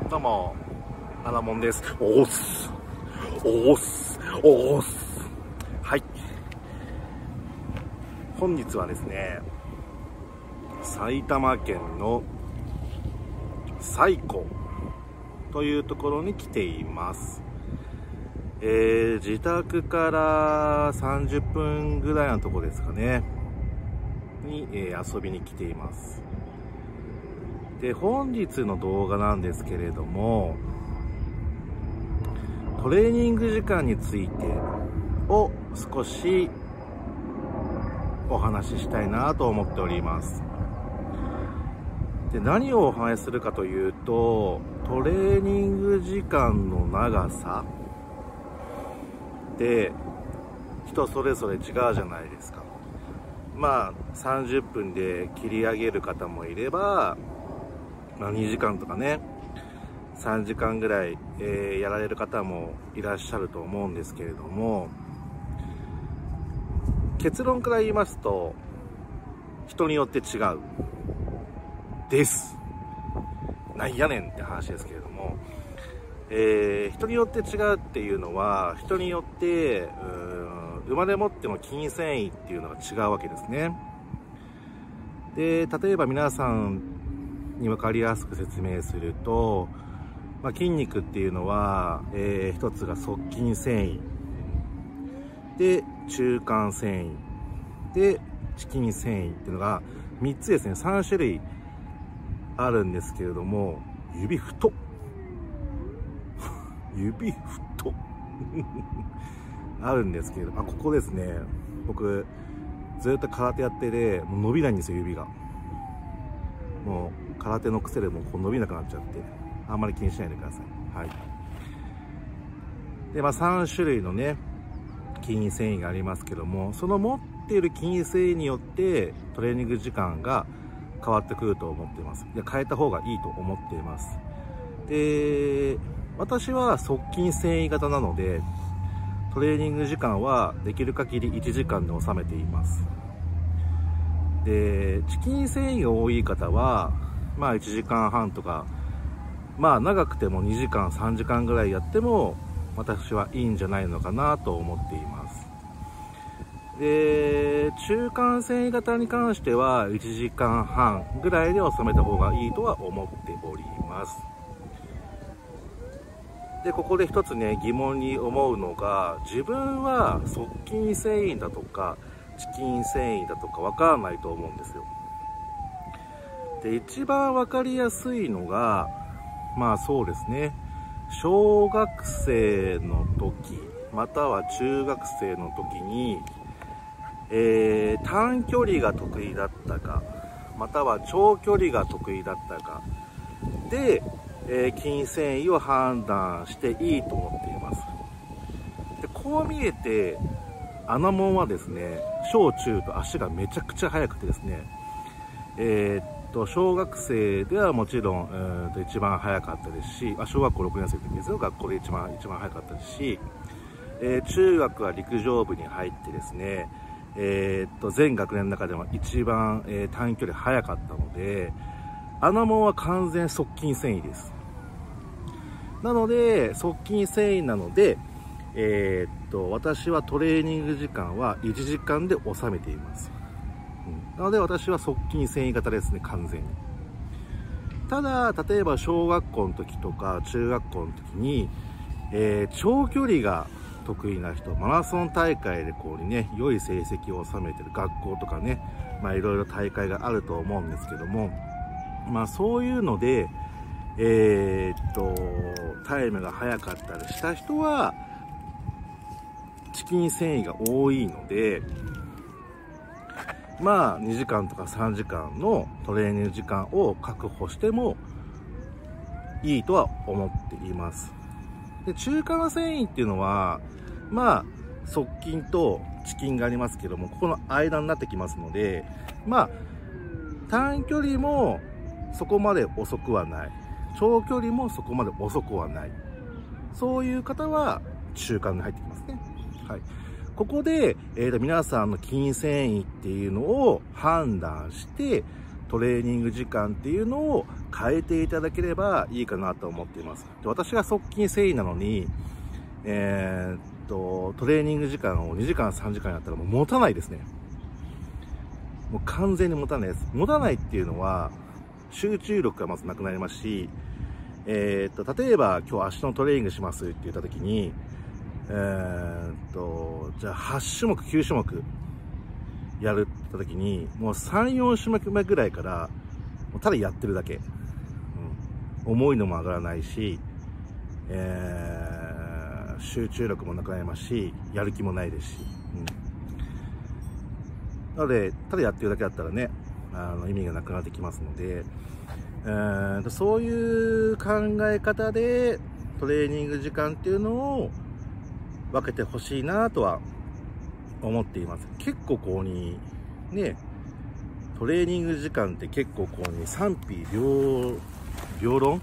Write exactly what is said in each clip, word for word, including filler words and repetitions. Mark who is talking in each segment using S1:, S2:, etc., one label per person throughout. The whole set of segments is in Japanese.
S1: どうも、アラモンです。おーす。おーす。おーす。はい。本日はですね、埼玉県の西湖というところに来ています。えー、自宅からさんじゅっぷんぐらいのところですかね、に、えー、遊びに来ています。で、本日の動画なんですけれども、トレーニング時間についてを少しお話ししたいなと思っております。で、何をお話しするかというと、トレーニング時間の長さで人それぞれ違うじゃないですか。まあさんじゅっぷんで切り上げる方もいれば、まあ、にじかんとかね、さんじかんぐらい、えー、やられる方もいらっしゃると思うんですけれども、結論から言いますと、人によって違うです。なんやねんって話ですけれども、えー、人によって違うっていうのは、人によってうーん生まれ持っての筋繊維っていうのが違うわけですね。で、例えば皆さんに分かりやすく説明すると、まあ、筋肉っていうのは、えー、一つが側筋繊維で、中間繊維で、遅筋繊維っていうのがみっつですね、さんしゅるいあるんですけれども、指太っ指太っあるんですけれど、あ、ここですね、僕ずっと空手やってて、もう伸びないんですよ、指が。もう空手の癖でもうこう伸びなくなっちゃって、あんまり気にしないでください。はい。で、まあさんしゅるいのね、筋繊維がありますけども、その持っている筋繊維によってトレーニング時間が変わってくると思っています。で、変えた方がいいと思っています。で、私は側筋繊維型なので、トレーニング時間はできる限りいちじかんで収めています。で、遅筋繊維が多い方は、まあいちじかんはんとか、まあ長くてもにじかん、さんじかんぐらいやっても、私はいいんじゃないのかなと思っています。で、中間繊維型に関してはいちじかんはんぐらいで収めた方がいいとは思っております。で、ここで一つね、疑問に思うのが、自分は側筋繊維だとか遅筋繊維だとかわからないと思うんですよ。で、一番わかりやすいのが、まあそうですね、小学生の時または中学生の時に、えー、短距離が得意だったかまたは長距離が得意だったかで、えー、筋繊維を判断していいと思っています。で、こう見えてアナモンはですね、小中と足がめちゃくちゃ速くてですね、えー小学生ではもちろん、えー、と一番早かったですし、小学校ろくねん生の時ですよ、学校で一番一番早かったですし、えー、中学は陸上部に入ってですね、えー、と全学年の中でも一番、えー、短距離早かったので、アナモンは完全側筋繊維です。なので側筋繊維なので、えー、と私はトレーニング時間はいちじかんで収めています。なので私は側筋繊維型ですね、完全に。ただ、例えば小学校の時とか中学校の時に、えー、長距離が得意な人、マラソン大会でこうにね、良い成績を収めてる学校とかね、まあいろいろ大会があると思うんですけども、まあそういうので、えー、っと、タイムが速かったりした人は、遅筋繊維が多いので、まあにじかんとかさんじかんのトレーニング時間を確保してもいいとは思っています。で、中間繊維っていうのは、まあ側筋と遅筋がありますけども、ここの間になってきますので、まあ短距離もそこまで遅くはない、長距離もそこまで遅くはない、そういう方は中間に入ってきますね。はい。ここで、えーと、皆さんの筋繊維っていうのを判断して、トレーニング時間っていうのを変えていただければいいかなと思っています。で、私が側筋繊維なのに、えー、っと、トレーニング時間をにじかん、さんじかんやったらもう持たないですね。もう完全に持たないです。持たないっていうのは、集中力がまずなくなりますし、えー、っと、例えば今日足のトレーニングしますって言った時に、えー、っと、じゃあはち種目、きゅう種目やるって言った時に、もうさん、よん種目目ぐらいから、もうただやってるだけ。うん、重いのも上がらないし、えー、集中力もなくなりますし、やる気もないですし。うん、なので、ただやってるだけだったらね、あの意味がなくなってきますので、えー、そういう考え方でトレーニング時間っていうのを分けてほしいなとは思っています。結構こうにね、トレーニング時間って結構こうに賛否両両論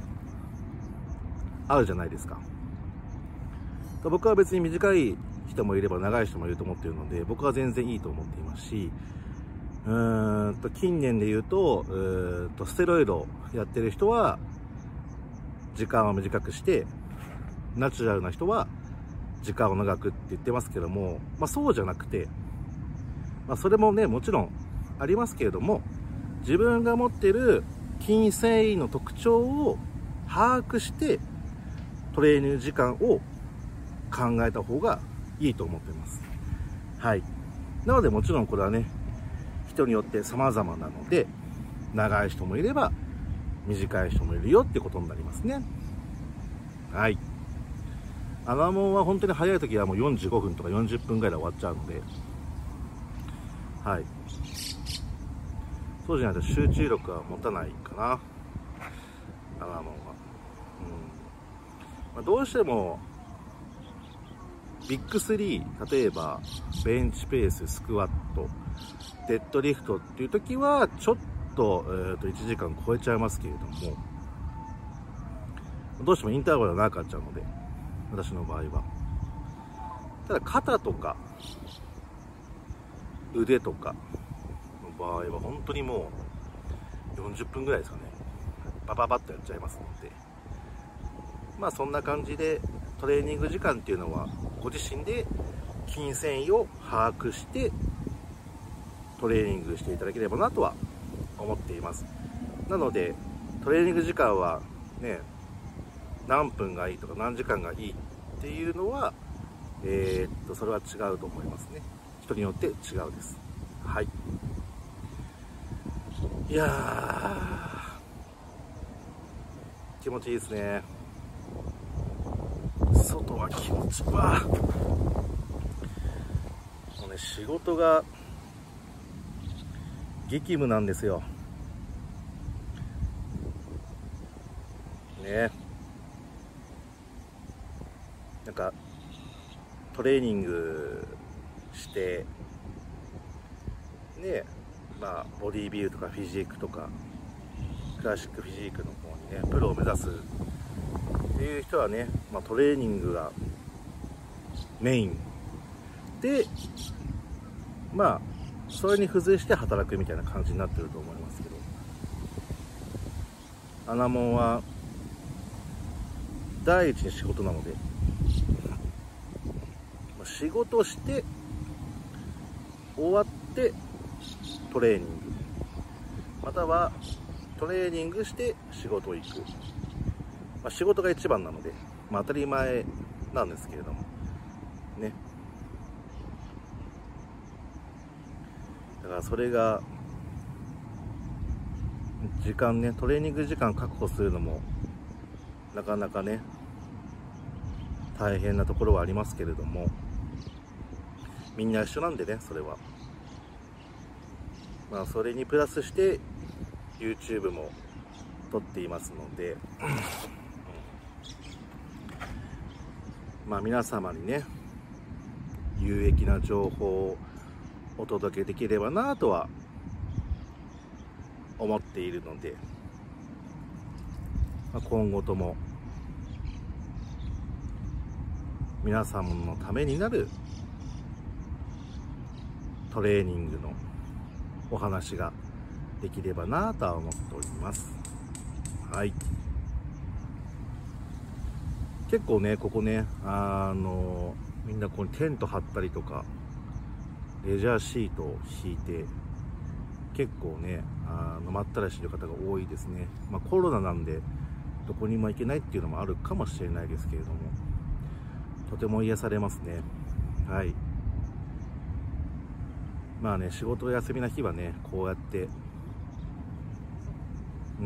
S1: あるじゃないですか。僕は別に短い人もいれば長い人もいると思っているので、僕は全然いいと思っていますし、うーんと近年で言うと、うーんとステロイドやってる人は時間を短くして、ナチュラルな人は時間を長くって言ってますけども、まあそうじゃなくて、まあそれもね、もちろんありますけれども、自分が持っている筋繊維の特徴を把握してトレーニング時間を考えた方がいいと思っています。はい。なのでもちろんこれはね、人によって様々なので、長い人もいれば短い人もいるよってことになりますね。はい。アナモンは本当に早い時はもうよんじゅうごふんとかよんじゅっぷんぐらいで終わっちゃうので、はい。そうじゃないと集中力は持たないかな、アナモンは。うん。まあ、どうしても、ビッグスリー、例えば、ベンチプレス、スクワット、デッドリフトっていう時は、ちょっと、えーと、いちじかん超えちゃいますけれども、どうしてもインターバルが長くなっちゃうので、私の場合は。ただ、肩とか、腕とかの場合は、本当にもう、よんじゅっぷんぐらいですかね。バババッとやっちゃいますので。まあ、そんな感じで、トレーニング時間っていうのは、ご自身で筋繊維を把握して、トレーニングしていただければなとは思っています。なので、トレーニング時間はね、何分がいいとか何時間がいいっていうのは、えー、っと、それは違うと思いますね。人によって違うです。はい。いやー、気持ちいいですね。外は気持ちいいわ。もうね、仕事が激務なんですよ。ね。なんかトレーニングしてね、まあボディービルとかフィジークとかクラシックフィジークの方にね、プロを目指すっていう人はね、まあ、トレーニングがメインで、まあそれに付随して働くみたいな感じになってると思いますけど、アナモンは第一に仕事なので、仕事して終わってトレーニング、またはトレーニングして仕事行く、まあ、仕事が一番なので、まあ、当たり前なんですけれどもね。だからそれが時間ね、トレーニング時間確保するのもなかなかね大変なところはありますけれども、みんな一緒なんでね、それはまあそれにプラスして YouTube も撮っていますのでまあ皆様にね有益な情報をお届けできればなとは思っているので、まあ、今後とも皆様のためになるトレーニングのお話ができればなとは思っております。 はい。結構ね、ここね、あの、みんなここにテント張ったりとか、レジャーシートを敷いて、結構ね、あの、まったりしてる方が多いですね。まあコロナなんで、どこにも行けないっていうのもあるかもしれないですけれども、とても癒されますね。はい。まあね、仕事休みな日はね、こうやって、うん、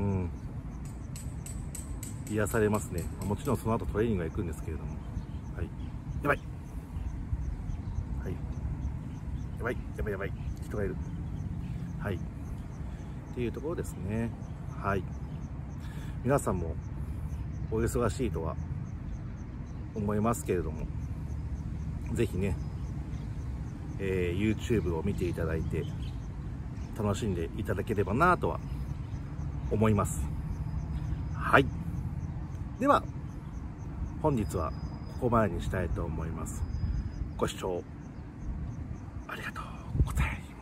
S1: 癒されますね。もちろんその後トレーニングが行くんですけれども。はい。やばい。はい。やばい、やばいやばい。人がいる。はい。っていうところですね。はい。皆さんもお忙しいとは思いますけれども、ぜひね、えー、YouTube を見ていただいて、楽しんでいただければなとは思います。はい。では、本日はここまでにしたいと思います。ご視聴ありがとうございます。